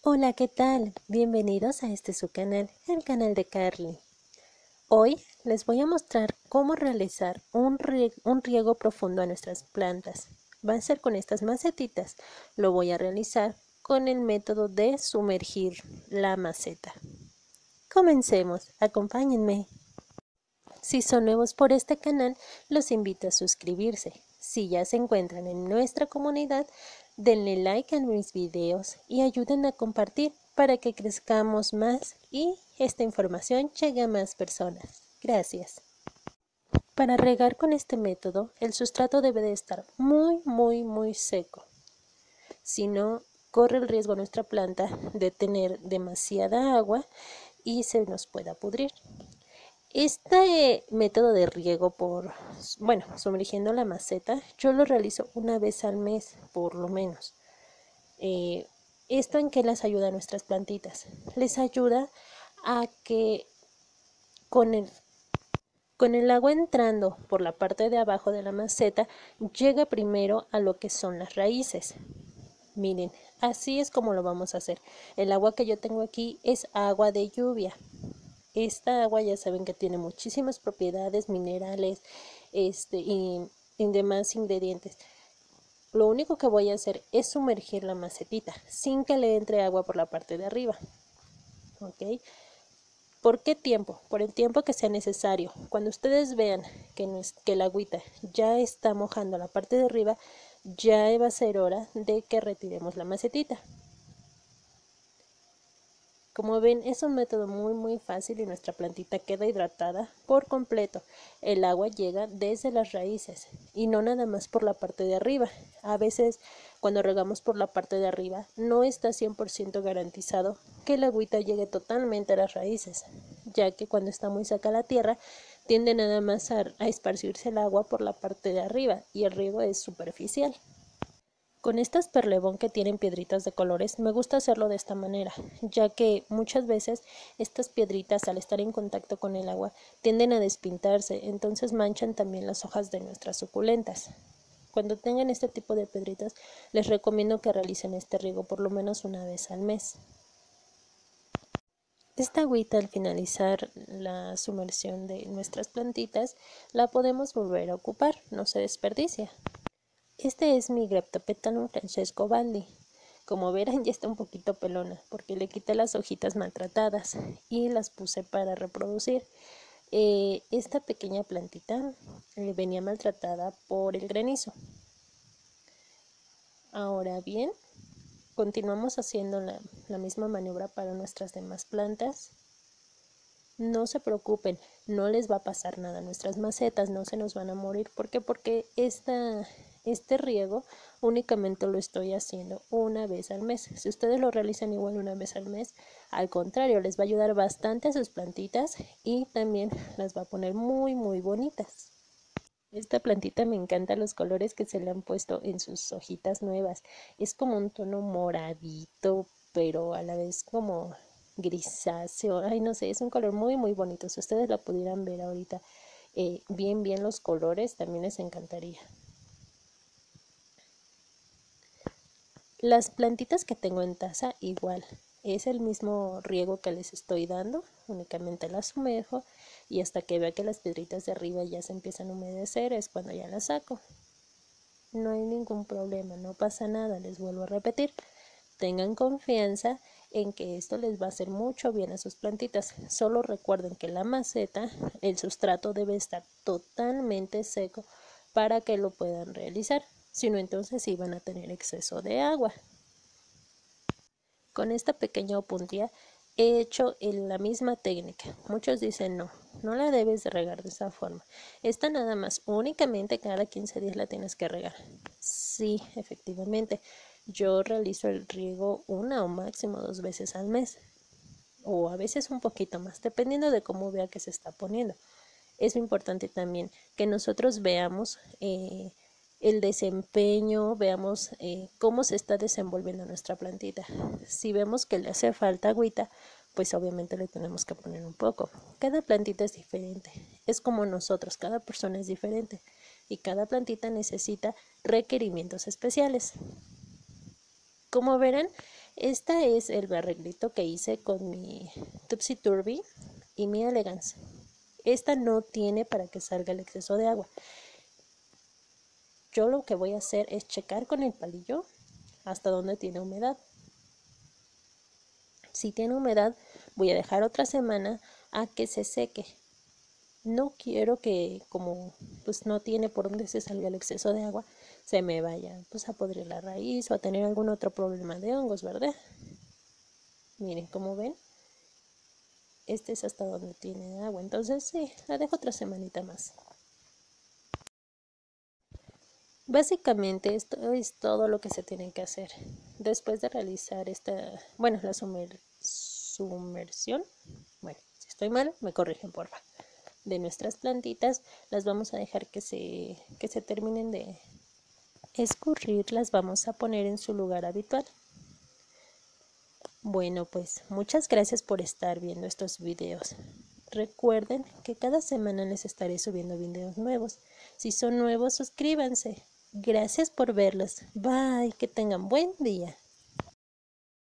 Hola, ¿qué tal? Bienvenidos a su canal, el canal de Carly. Hoy les voy a mostrar cómo realizar un riego profundo a nuestras plantas. Va a ser con estas macetitas. Lo voy a realizar con el método de sumergir la maceta. Comencemos, acompáñenme. Si son nuevos por este canal, los invito a suscribirse. Si ya se encuentran en nuestra comunidad, denle like a mis videos y ayuden a compartir para que crezcamos más y esta información llegue a más personas. Gracias. Para regar con este método, el sustrato debe de estar muy seco. Si no, corre el riesgo nuestra planta de tener demasiada agua y se nos pueda pudrir. Este método de riego sumergiendo la maceta, yo lo realizo una vez al mes, por lo menos. ¿Esto en qué les ayuda a nuestras plantitas? Les ayuda a que con el agua entrando por la parte de abajo de la maceta, llegue primero a lo que son las raíces. Miren, así es como lo vamos a hacer. El agua que yo tengo aquí es agua de lluvia. Esta agua ya saben que tiene muchísimas propiedades minerales y demás ingredientes. Lo único que voy a hacer es sumergir la macetita sin que le entre agua por la parte de arriba. ¿Ok? ¿Por qué tiempo? Por el tiempo que sea necesario. Cuando ustedes vean que la agüita ya está mojando la parte de arriba, ya va a ser hora de que retiremos la macetita. Como ven, es un método muy fácil y nuestra plantita queda hidratada por completo. El agua llega desde las raíces y no nada más por la parte de arriba. A veces cuando regamos por la parte de arriba no está 100% garantizado que el agüita llegue totalmente a las raíces, ya que cuando está muy seca la tierra tiende nada más a esparcirse el agua por la parte de arriba y el riego es superficial. Con estas perlebón que tienen piedritas de colores, me gusta hacerlo de esta manera, ya que muchas veces estas piedritas al estar en contacto con el agua tienden a despintarse, entonces manchan también las hojas de nuestras suculentas. Cuando tengan este tipo de piedritas, les recomiendo que realicen este riego por lo menos una vez al mes. Esta agüita al finalizar la sumersión de nuestras plantitas, la podemos volver a ocupar, no se desperdicia. Este es mi Graptopetalo Francesco Baldi. Como verán ya está un poquito pelona porque le quité las hojitas maltratadas y las puse para reproducir. Esta pequeña plantita venía maltratada por el granizo. Ahora bien, continuamos haciendo la misma maniobra para nuestras demás plantas. No se preocupen, no les va a pasar nada, nuestras macetas no se nos van a morir. ¿Por qué? Porque este riego únicamente lo estoy haciendo una vez al mes. Si ustedes lo realizan igual una vez al mes, al contrario, les va a ayudar bastante a sus plantitas y también las va a poner muy bonitas. Esta plantita me encanta los colores que se le han puesto en sus hojitas nuevas. Es como un tono moradito, pero a la vez como grisáceo. Ay, no sé, es un color muy bonito. Si ustedes la pudieran ver ahorita bien los colores, también les encantaría. Las plantitas que tengo en taza igual. Es el mismo riego que les estoy dando, únicamente las sumerjo y hasta que vea que las piedritas de arriba ya se empiezan a humedecer es cuando ya las saco. No hay ningún problema, no pasa nada, les vuelvo a repetir. Tengan confianza en que esto les va a hacer mucho bien a sus plantitas. Solo recuerden que la maceta, el sustrato debe estar totalmente seco para que lo puedan realizar. Si no, entonces sí van a tener exceso de agua. Con esta pequeña opuntía he hecho la misma técnica. Muchos dicen no la debes de regar de esa forma. Esta nada más, únicamente cada 15 días la tienes que regar. Sí, efectivamente, yo realizo el riego una o máximo 2 veces al mes. O a veces un poquito más, dependiendo de cómo vea que se está poniendo. Es importante también que nosotros veamos el desempeño, veamos cómo se está desenvolviendo nuestra plantita. Si vemos que le hace falta agüita, pues obviamente le tenemos que poner un poco. Cada plantita es diferente, es como nosotros, cada persona es diferente y cada plantita necesita requerimientos especiales. Como verán, Este es el arreglito que hice con mi Tupsy Turvy y mi Elegance. Esta no tiene para que salga el exceso de agua. Yo lo que voy a hacer es checar con el palillo hasta donde tiene humedad. Si tiene humedad, voy a dejar otra semana a que se seque. No quiero que, como pues no tiene por dónde se salga el exceso de agua, se me vaya pues a podrir la raíz o a tener algún otro problema de hongos, ¿verdad? Miren, como ven, este es hasta donde tiene agua, entonces sí, la dejo otra semanita más. Básicamente esto es todo lo que se tiene que hacer. Después de realizar la sumersión, bueno, si estoy mal, me corrigen porfa, de nuestras plantitas, las vamos a dejar que se terminen de escurrir, las vamos a poner en su lugar habitual. Bueno, pues muchas gracias por estar viendo estos videos. Recuerden que cada semana les estaré subiendo videos nuevos. Si son nuevos, suscríbanse. Gracias por verlos. Bye, que tengan buen día.